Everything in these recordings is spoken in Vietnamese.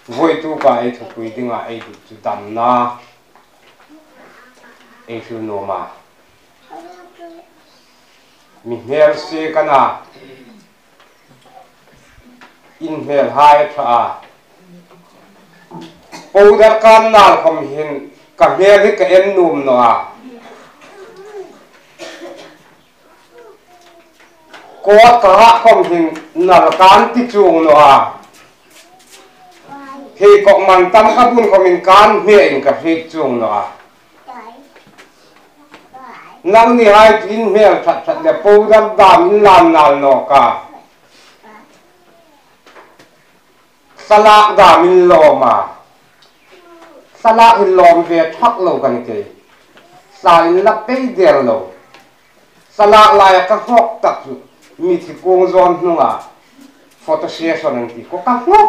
voi tu ka ai thu pui dinga ai chu Damna ai thu no ma mi hmel se kana in hmel hai tha powder kan nal khom hin ka hmel hi ka en num no a ko ka ha khom hin nal kan ti chung no a thì có mang tâm các bún của mình can miệng cả hết chung nó năm ni hai tin miệng thật thật là bố đâm đam làm nào nó cả salak đam in lo mà salak in lo về thắc lâuกันkì sai lắp bê đèn lâu salak lại các hốc tắc mi thì công zon nó à photo session anh thì có các hốc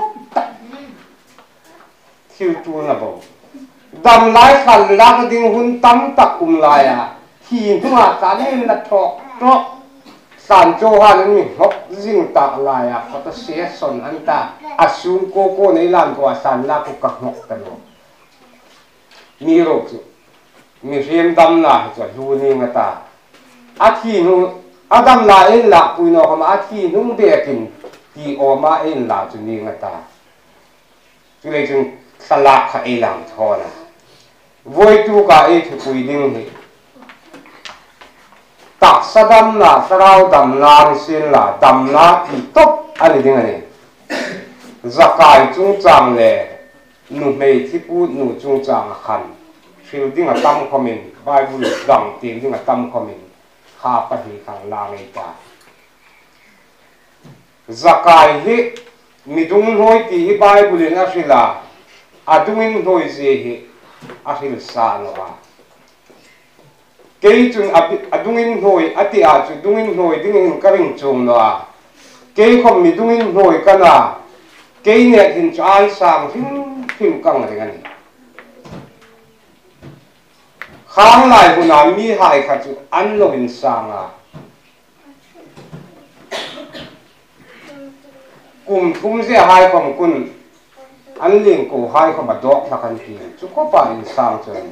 thiêu tu na bo dam lai khal la ding hun tam tak lai à hi thua ta nên là thọ to san cho han mi hok jing ta lai à photo session an ta asum ko nei lan ko san la ko ka hok ta no mi ro chu mi rem dam na cha lu ni nga ta a thi nu adam la en la pui no ka ma thi nu be kin ti o ma en la chu ni nga ta chu le chung salak kha ai lang thona voi tu ka ai thu pui ding hi tak sadam na sarau dam na sin la dam na ti top ani ding ani zakai chung chang le nu mei thi pu nu chung chang khan fil ding a tam comment bible dang tim ding a tam comment kha pa hi khang la ngai ta zakai hi midung hoi ti hi bible na fila adungin hoi je hi ahil sa no a kei chung adungin hoi ati a chu dungin hoi ding in karing chung no a kei khom mi dungin hoi kana kei ne hin chai sang hin kang ring ani khang lai huna mi hai kha chu an lo in sang a kum thum je hai khom kun an ling ko hai khom a dok la kan ti chu ko pa in sang chen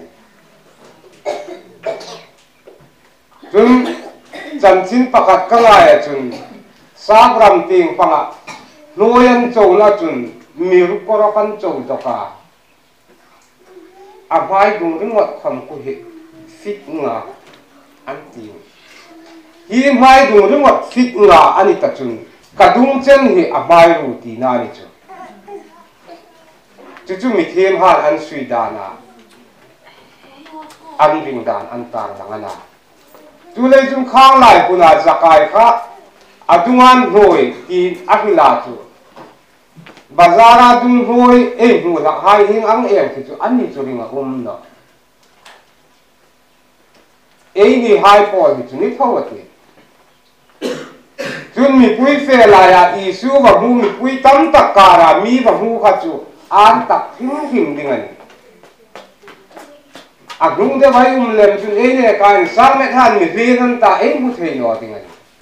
chun chan chin pakat ka lai chun sa gram ting panga loyan chou na chun mi ru ko ro kan chou to ka a vai dung ring wat khom ku hi fit nga an ti hi mai dung ring wat fit nga ani ta chun ka dung chen hi a mai ru ti na ni chu chu mi them han an sui dana an ring dan an tar langana tu le chung khang lai puna zakai kha adungan hoi ti ahila chu bazara dung hoi e hu la hai hing ang em ki chu an ni chu ringa no e ni hai po ni chu ni thawati chun mi pui fe la ya isu wa mu mi pui tam tak kara mi wa mu kha chu an tak him dingan agung de vai lem chun e ne kan sang me than mi ri han ta e mu thei no dingan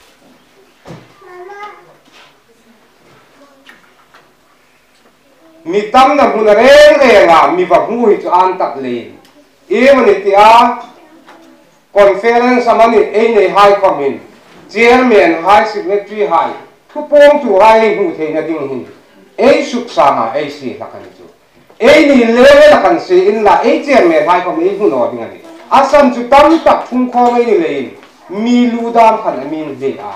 mi tam na hun re nga mi wa mu hi chu an tak le e mani ti a conference amani e ne hai comin chairman hai secretary hai thu pom chu hai hu thei na ding hin e suk sa ma e si la kan chu e ni le la kan se in la e chairman hai com e hu no ding ani asam chu tam tak thung kho mai ni le mi lu dam khan min ve a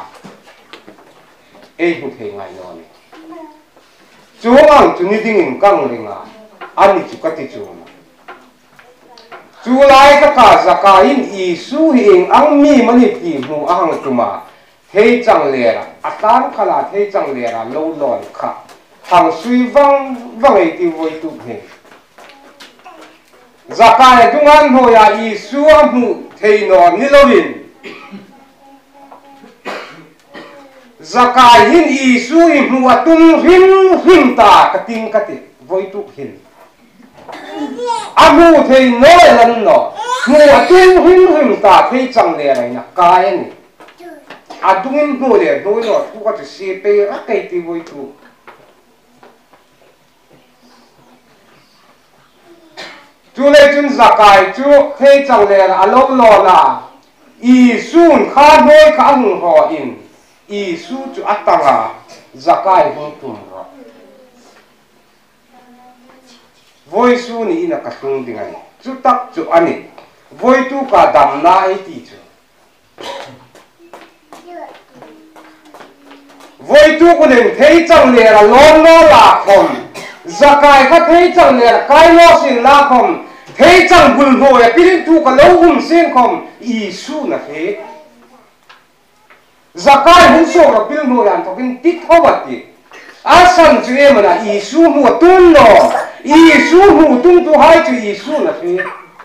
e hu thei ngai no ni chu ang chu ni ding in kang ringa ani chu ka ti chu chu lai ka ka zaka in isu hing ang mi mani ti mu ahang tuma thei chang le ra atan khala thei chang le ra lo lon kha hang sui vang vang ei ti voi tu he zaka e dungan ho ya isu mu thei no ni lovin zaka hin isu i mu atung hin ta kating kati voi tu hin amu thei no lan no mu atung hin ta thei chang le ra na kai ni adungin no le no no tu ka se pe ra kai ti voi tu chú lấy chun zakai chú thấy chẳng lẽ là lâu lo là Isun khá đôi khá hùng họ in Isu chú atanga zakai hùng tum rồi voi su ni ina katung dingai chú tak chú ani voi tu ka Damna ai ti chú voi tu ko nên thấy chẳng lẽ là lon lo là không zakai ka thấy chẳng lẽ là cái lo xin la không thấy chẳng buồn hồi à biết tu cả lâu xin không Isu là thế zakai hung so là biết hồi ăn thọ kinh tít thọ vật đi asan chú em là Isu mua tung lo Isu mua tung tu hai chú Isu là thế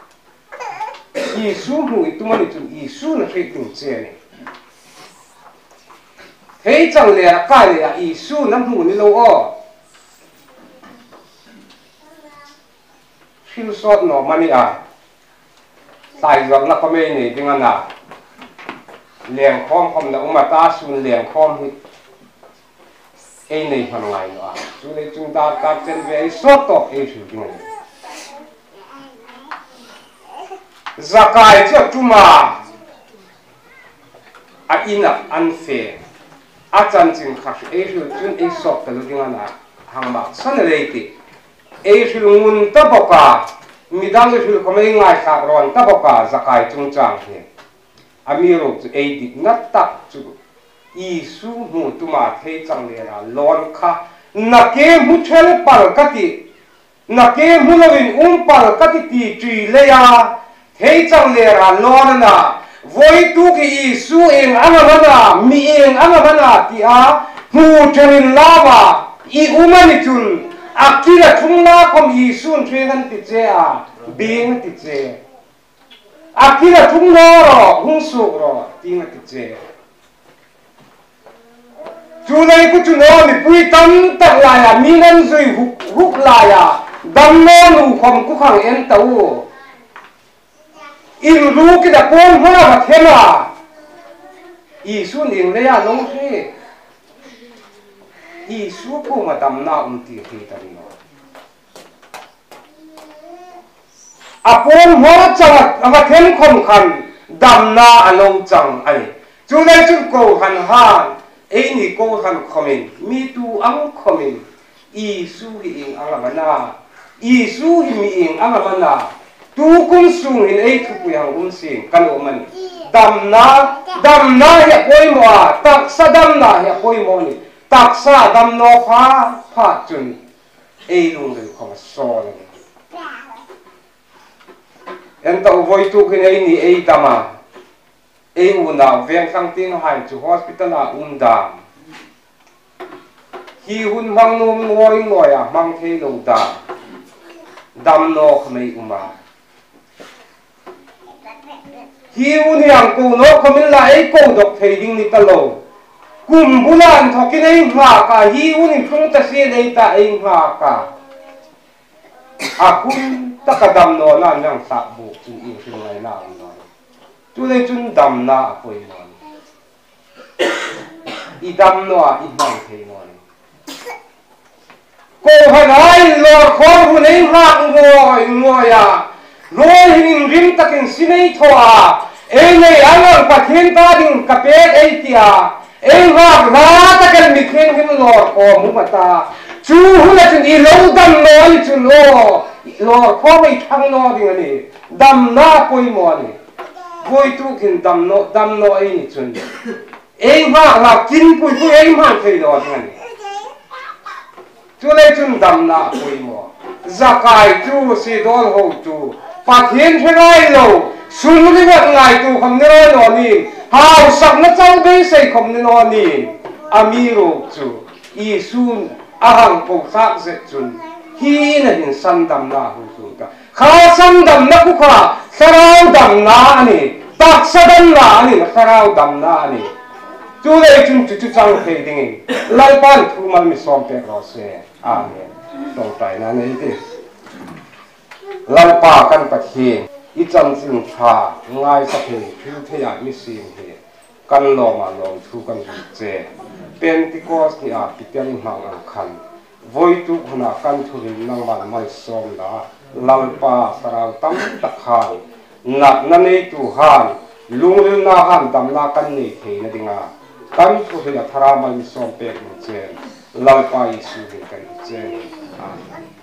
Isu mua tu mà chú Isu là thế tung chơi này thấy chẳng lẽ là cái này là Isu nắm mua ni lâu ó khiêu sót nó mà nè tại giọt là có mấy này tiếng Anh à liền khom là ông mà ta xuân liền khom thì ấy này phần ngày nữa cho nên chúng ta các chân về sót tộc ấy sự tiếng Anh zakai cho chúng mà in là unfair chân chính khác ấy sự chúng ấy sót từ tiếng Anh à hàng bạc sẵn đây thì ấy sự nguồn ta bảo cả mi đang cái sự có mấy ngày khác rồi ta bảo cả zakai chung chang thì amiro ấy đi ngắt tắc chú Isu mu tu ma thấy chẳng lẽ là lon kha na ke mu chel pal ka ti na ke mu lovin pal ka ti tri le ya thấy chẳng lẽ là lon na voi tu ki Isu eng amana mi eng amana ti a mu chelin lava I umani chun akira thungna kom Isu thregan ti che a bing ti che akira thungna ro hung su ro ting ti che chú này cũng chú nói mình bùi tâm tắc lại à mi nên rồi hút lại à đâm nó nụ không cũng hàng em tàu in ru cái đặc quân hoa mà thêm à Isu in đây à nông thế Isu cũng mà đâm nào thì tận nó à quân hoa chẳng mà thêm không khăn đâm na à nông chẳng ấy chú này chú cầu hàn hàn ấy ni cô han comment mi tu ang comment Isu hi ing angamana Isu hi mi ing angamana tu kun sung hin ấy thu puyang sin kan oman Damna ya koi mo tak sa Damna ya koi mo ni tak sa Damno pha chun ấy lung de khom so ni en ta voi tu hin ấy ni ấy dama ấy nào ven sang tiếng Hàn chú hospital là đàm khi hun mang nôm ngồi à mang thế lâu đàm nó không mấy mà khi hun hàng cô nó không biết là ấy cô độc thầy đinh đi tao lâu cùng bún ăn thọ cái này hòa cả hi hun không ta xe đây ta ấy hòa cả à hun ta cả đàm nó là nhang sạ bộ chú yêu sinh này nào chú lấy chun Damna quay ngon, I Damna I mang thế ngon. Cô hay nói lor con hun ấy hạng ngồi à, rồi hình rim ta kinh xin ấy thôi à, em này anh ở quạt thiên ta đừng cà phê ấy tia, em hạng ra ta cần bị khen cái lor con muốn mà ta, chú hun là chun I lâu Damna I chun lor con ấy thăng nó đi này, Damna quay mòn này. Voi tu kinh đâm nó ấy nhỉ chun, em hoa là kinh bụi em hoa thấy đó thế này, chú lấy chun Damna bụi mò, zakai chú si đón hậu chú, phát hiện thế này lâu, xuân cái vật ngày chú không nên nói nè, hào sắc nó trâu bê say không nên nói nè, amiro chú, Isun ahang phổ sắc dệt chun, hi là hình san Damna hậu chú cả, khá san Damna cũng khá, sarau Damna nè. Tak sadam na ni sarau Damna ni chú đây chú trang thầy đình lai pan thu mal mi som pe ro se amen tong tai na nei ti lai pa kan pa khi I chan sin tha ngai sa the thu the ya mi sin he kan lo ma lo thu kan che Pentecost ni a pitel mang ang khan voi tu huna kan thurin nang man mai som da lalpa sarau tam takhan nak na nei tu han lungril na han damna kan nei the na dinga kan thurin thara mai som pe chen lalpa isu kan chen